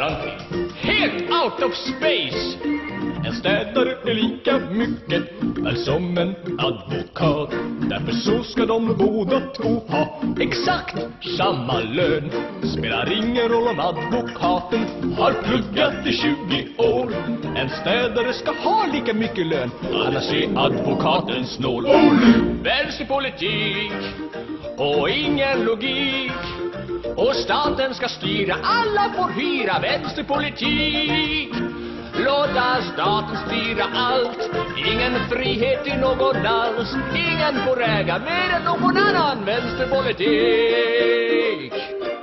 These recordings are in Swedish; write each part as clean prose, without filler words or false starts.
han till. Helt out of space. En städare är lika mycket väl som en advokat. Därför så ska de båda två ha exakt samma lön. Spelar ingen roll om advokaten har pluggat i 20 år. En städare ska ha lika mycket lön, annars är advokaten snål. Vänsterpolitik och ingen logik. Och staten ska styra, alla får hyra. Vänsterpolitik. Låta staten styra allt. Ingen frihet i någon alls. Ingen får äga mer än någon annan. Vänsterpolitik.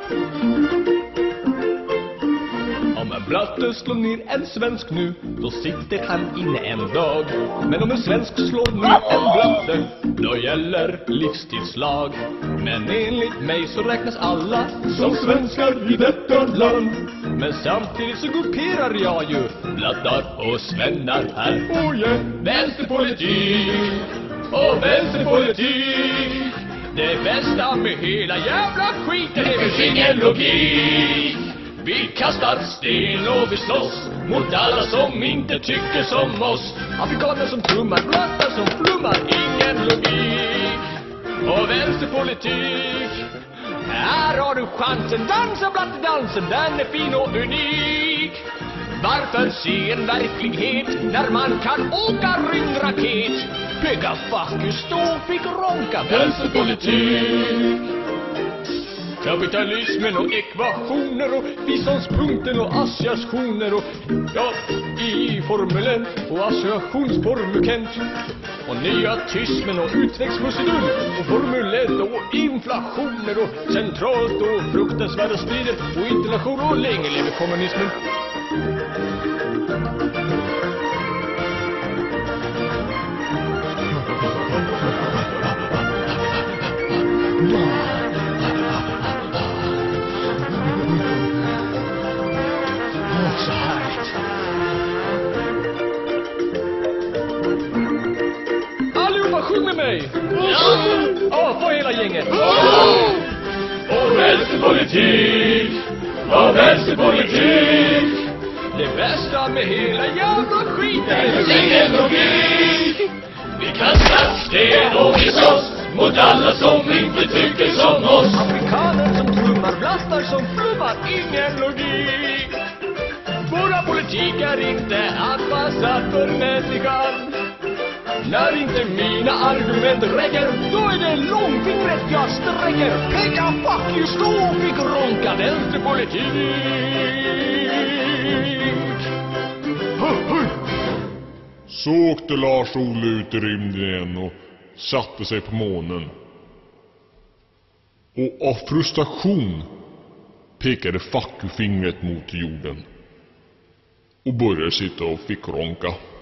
Om en blatte slår ner en svensk nu, då sitter han inne en dag. Men om en svensk slår ner en blatte, då gäller livstidslag. Men enligt mig så räknas alla som svenskar i detta land. Men samtidigt så grupperar jag ju blattar och svennar här. Oh yeah. Vänsterpolitik och vänsterpolitik. Det bästa med hela jävla skiten är väl ingen logik. Vi kastar sten och vi slåss mot alla som inte tycker som oss. Afrikaner som trummar, blattar som flummar, ingen logik. Och vänsterpolitik. Här har du chansen, dansa blattedansen, den är fin och unik. Varför se en verklighet när man kan åka rymdraket? Pega fuck you, stå, fick ronka. Vänsterpolitik. Kapitalismen och ekvationer och biståndspunkten och associationer och ja, i formulen och associationsformukent och neatismen och utväxtprocedur och formul 1 och inflationer och centralt och fruktansvärda strider och interlation och länge lever kommunismen. Så härligt. Allihopa, sjung med mig. Ja, på hela gänget. Och vänsterpolitik. Och vänsterpolitik. Det bästa med hela jävla skiten är ingen logik. Vi kastar sten och vi slåss mot alla som inte tycker som oss. Afrikaner som trummar, blastar som flummar, ingen logik. Våra politik är inte anpassad för människan. När inte mina argument räcker, då är det långfingret jag sträcker. Peka fuck you, stå och fick ronka. Vänsterpolitik. Så åkte Lars-Olle ut i rymden igen och satte sig på månen. Och av frustration pekade fuck you-fingret mot jorden och började sitta och fick ronka.